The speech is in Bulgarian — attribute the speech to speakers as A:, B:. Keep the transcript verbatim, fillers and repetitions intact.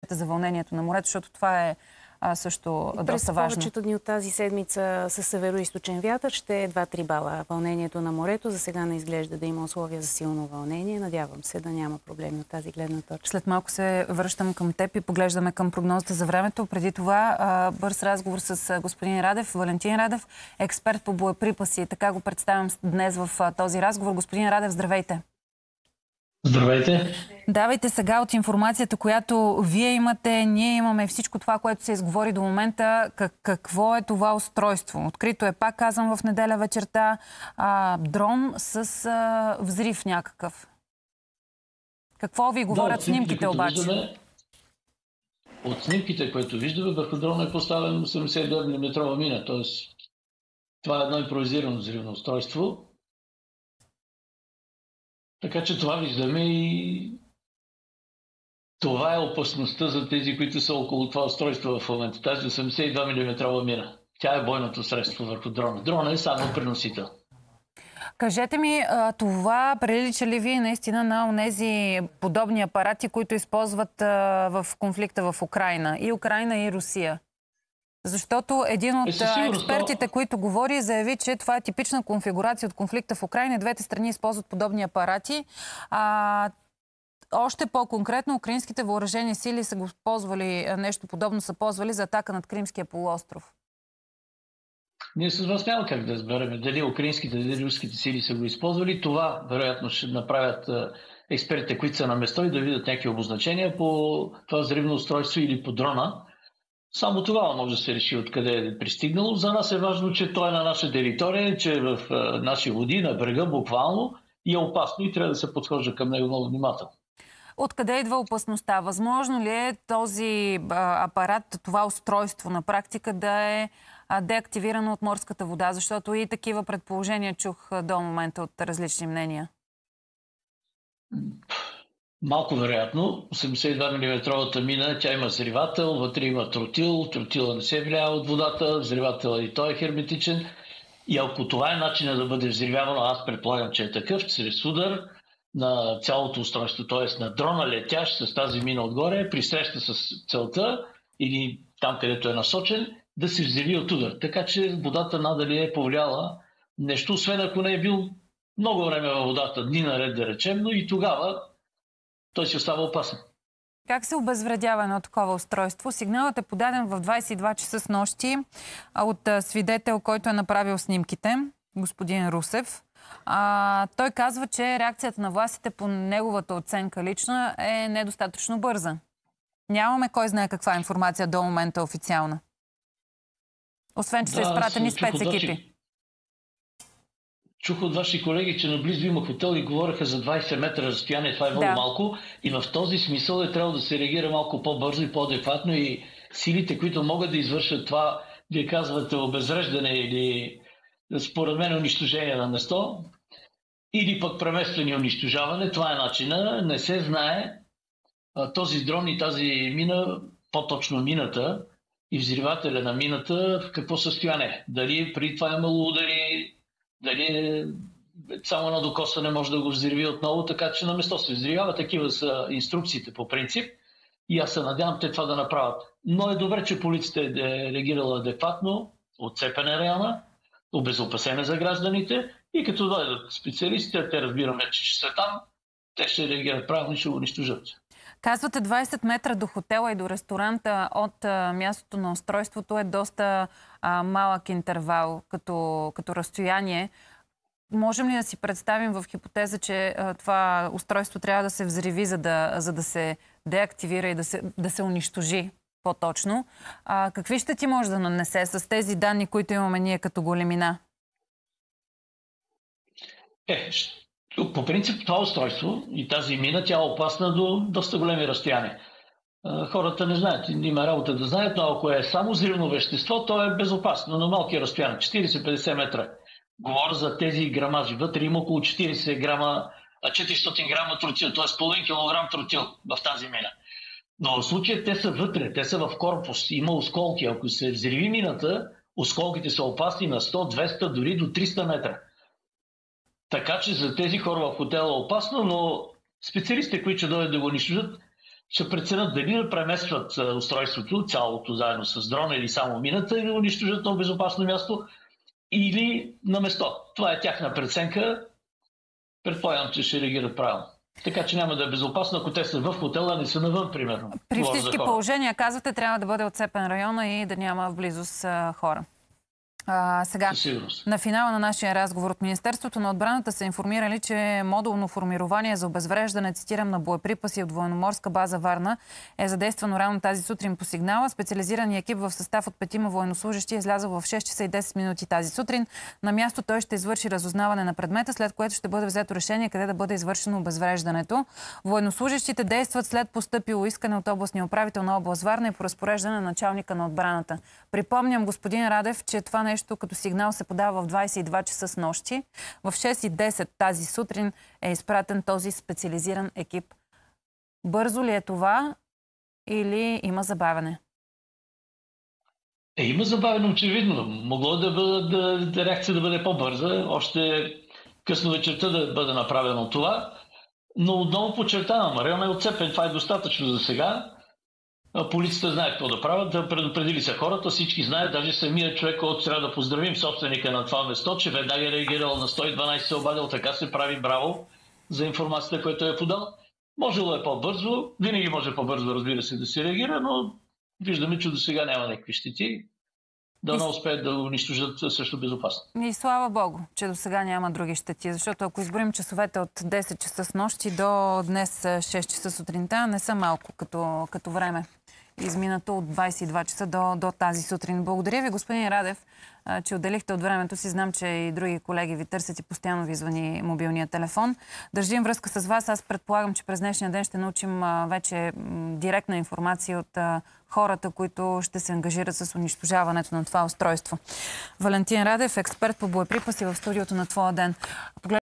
A: предупреждавате за вълнението на морето, защото това е а, също
B: През
A: доста важно.
B: повечето дни от тази седмица със североизточен вятър ще е два-три бала вълнението на морето. За сега не изглежда да има условия за силно вълнение. Надявам се да няма проблеми от тази гледна точка.
A: След малко се връщам към теб и поглеждаме към прогнозата за времето. Преди това а, бърз разговор с господин Радев, Валентин Радев, експерт по боеприпаси. Така го представям днес в а, този разговор. Господин Радев, здравейте!
C: Здравейте!
A: Давайте сега от информацията, която вие имате, ние имаме всичко това, което се изговори до момента. Как, какво е това устройство? Открито е, пак казвам, в неделя вечерта, а, дрон с а, взрив някакъв. Какво ви говорят
C: да,
A: снимките обаче?
C: Виждаме, от снимките, които виждаме, върху дрона е поставен осемдесет и две милиметрова мина. Т.е. това е едно импровизирано взривно устройство. Така че това виждаме и това е опасността за тези, които са около това устройство в момента. Тази осемдесет и две милиметрова мина. Тя е бойното средство върху дрона. Дрона е само преносител.
A: Кажете ми, това прилича ли ви наистина на онези подобни апарати, които използват в конфликта в Украйна? И Украйна, и Русия. Защото един от е, експертите, които говори, заяви, че това е типична конфигурация от конфликта в Украйна. Двете страни използват подобни апарати. А, още по-конкретно, украинските въоръжени сили са го ползвали, нещо подобно са ползвали за атака над Кримския полуостров.
C: Ние с вас няма как да разберем дали украинските, дали руските сили са го използвали. Това, вероятно, ще направят експертите, които са на место и да видят някакви обозначения по това взривно устройство или по дрона. Само тогава може да се реши откъде е пристигнало. За нас е важно, че той е на наша територия, че е в наши води, на брега буквално и е опасно и трябва да се подхожда към него много внимателно.
A: Откъде идва опасността? Възможно ли е този а, апарат, това устройство на практика да е а, деактивирано от морската вода? Защото и такива предположения чух а, до момента от различни мнения.
C: Малко вероятно. осемдесет и две милиметровата мина, тя има взривател, вътре има тротил, тротила не се влияе от водата, взривател и той е херметичен. И ако това е начинът да бъде взривявано, аз предполагам, че е такъв, чрез удар на цялото устройство, т.е. на дрона летящ с тази мина отгоре, при среща с целта или там, където е насочен, да се взриви от удар. Така че водата надали е повлияла нещо, освен ако не е бил много време във водата, дни наред да речем, но и тогава той си остава опасен.
A: Как се обезвредява едно такова устройство? Сигналът е подаден в двадесет и два часа с нощи от свидетел, който е направил снимките, господин Русев. А, той казва, че реакцията на властите по неговата оценка лична е недостатъчно бърза. Нямаме кой знае каква информация до момента официална. Освен, че да, са изпратени спецекипи.
C: Чух от ваши колеги, че наблизо има хотел и говореха за двадесет метра разстояние. Това е много да. малко. И в този смисъл е трябвало да се реагира малко по-бързо и по-адекватно. И силите, които могат да извършат това, вие казвате обезвреждане или според мен унищожение на место, или пък преместване и унищожаване. Това е начина. Не се знае този дрон и тази мина, по-точно мината и взривателя на мината, в какво състояние. Дали при това е имало удари, дали само едно докосване може да го взриви отново, така че на место се взривява. Такива са инструкциите по принцип и аз се надявам те това да направят. Но е добре, че полицията е реагирала адекватно, отцепен е района, обезопасена за гражданите и като дойдат специалистите, те разбираме, че ще са там, те ще реагират правилно и ще го унищожат.
A: Казвате двадесет метра до хотела и до ресторанта от а, мястото на устройството е доста а, малък интервал като, като разстояние. Можем ли да си представим в хипотеза, че а, това устройство трябва да се взриви, за да, за да се деактивира и да се, да се унищожи по-точно? А, какви щети може да нанесе с тези данни, които имаме ние като големина?
C: Е, по принцип това устройство и тази мина, тя е опасна до доста големи разстояния. Хората не знаят, има работа да знаят, но ако е само взривно вещество, то е безопасно на малки разстояния, четиридесет-петдесет метра. Говоря за тези грамажи. Вътре има около четиридесет грама, четиристотин грама тротил, т.е. половин килограм тротил в тази мина. Но в случая те са вътре, те са в корпус, има осколки. Ако се взриви мината, осколките са опасни на сто, двеста, дори до триста метра. Така че за тези хора в хотела е опасно, но специалистите, които ще дойдат да го унищожат, ще преценят дали да преместват устройството, цялото заедно с дрона или само мината, или унищожат на безопасно място, или на место. Това е тяхна преценка. Предполагам, че ще реагират правилно. Така че няма да е безопасно, ако те са в хотела, не са навън, примерно.
A: При всички положения, казвате, трябва да бъде отцепен района и да няма в близост а, хора. А, сега, на финала на нашия разговор от Министерството на отбраната са информирали, че модулно формирование за обезвреждане, цитирам, на боеприпаси от военноморска база Варна е задействано рано тази сутрин по сигнала. Специализираният екип в състав от петима военнослужащи е излязъл в шест часа и десет минути тази сутрин. На място той ще извърши разузнаване на предмета, след което ще бъде взето решение къде да бъде извършено обезвреждането. Военнослужащите действат след постъпило искане от областния управител на област Варна и по разпореждане на началника на отбраната. Припомням, господин Радев, че това нещо като сигнал се подава в двадесет и два часа с нощи. В шест и десет тази сутрин е изпратен този специализиран екип. Бързо ли е това или има забавяне?
C: Е, има забавяне, очевидно. Могло да бъде, да, да реакция да бъде по-бърза. Още късно вечерта да бъде направено това. Но отново подчертавам, район е отцепен. Това е достатъчно за сега. Полицията знае какво да правят, да предупредили са хората, всички знаят, даже самият човек, който трябва да поздравим собственика на това место, че веднага е реагирал на сто и дванадесет, се обадил, така се прави, браво за информацията, която е подал. Можело е по-бързо, винаги може по-бързо, разбира се, да се реагира, но виждаме, че до сега няма някакви щети. Да не успеят да унищожат също безопасно.
A: И слава Богу, че до сега няма други щети, защото ако изборим часовете от десет часа с нощи до днес шест часа сутринта, не са малко като, като време. Изминато от двадесет и два часа до, до тази сутрин. Благодаря ви, господин Радев, че отделихте от времето си. Знам, че и други колеги ви търсят и постоянно ви звъни мобилния телефон. Държим връзка с вас. Аз предполагам, че през днешния ден ще научим вече директна информация от хората, които ще се ангажират с унищожаването на това устройство. Валентин Радев, експерт по боеприпаси в студиото на Твоя ден.